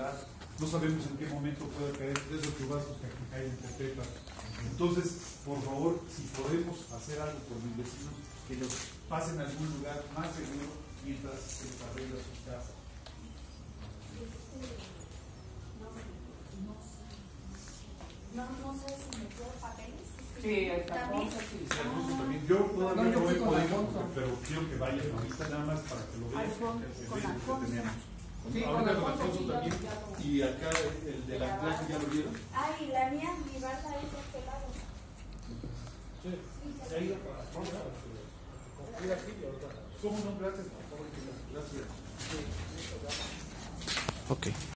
celular, no sabemos en qué momento puede caer de esos chubascos que aquí caen en Tepepa. Entonces, por favor, si podemos hacer algo por mis vecinos, que los pasen a algún lugar más seguro mientras se les arregla sus casas. No sé si me quedo papeles. Sí, el cajón, sí. Alfonso también. Yo todavía no he podido, pero quiero que vayan ahorita nada más para que lo vean. Con Alfonso. Sí, Ahorita con Alfonso Alfonso también. Y acá el de la clase ya lo vieron. Ay, la mía, mi barra es de este lado. Sí, se ha ido para afuera. ¿Cómo no? Gracias. Gracias. Ok.